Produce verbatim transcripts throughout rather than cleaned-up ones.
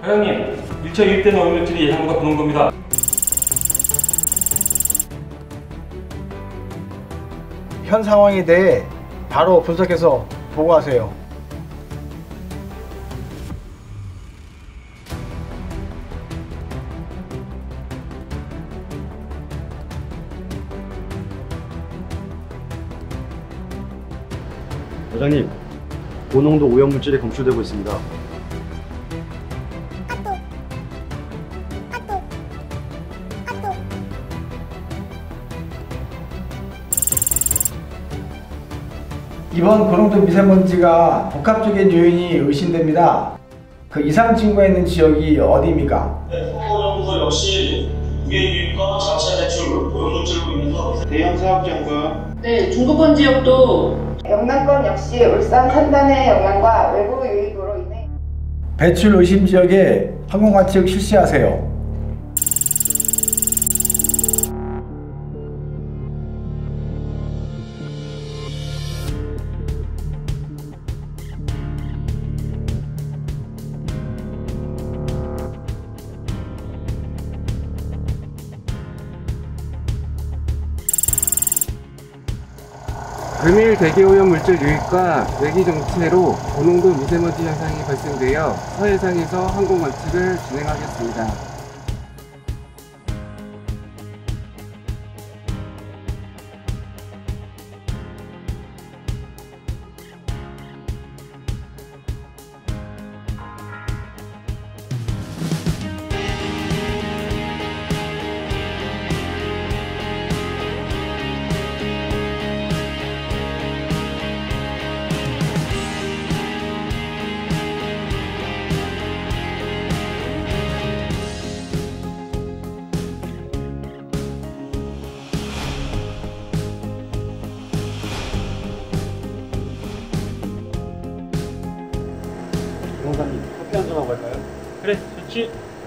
과장님, 일 차 유입된 오염물질이 예상보다 고농도입니다. 현 상황에 대해 바로 분석해서 보고하세요. 과장님, 고농도 오염물질이 검출되고 있습니다. 이번 고농도 미세먼지가 복합적인 요인이 의심됩니다. 그 이상 징후가 있는 지역이 어디입니까? 네, 홍보연구소 역시 무게 유입과 자체 배출, 오염물질로 인해서 대형 사업 점검. 네, 중부권 지역도 영남권 역시 울산 산단의 영향과 외부 유입으로 인해 배출 의심 지역에 항공 관측 실시하세요. 금일 대기오염 물질 유입과 외기 정체로 고농도 미세먼지 현상이 발생되어 서해상에서 항공 관측을 진행하겠습니다. 변호사님, 커피 한잔 하고 갈까요? 그래, 좋지.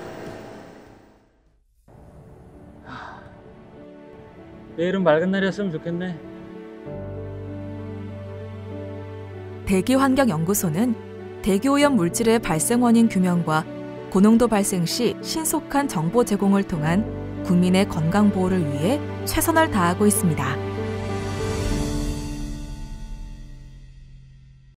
내일은 맑은 날이었으면 좋겠네. 대기환경연구소는 대기오염 물질의 발생 원인 규명과 고농도 발생 시 신속한 정보 제공을 통한 국민의 건강 보호를 위해 최선을 다하고 있습니다.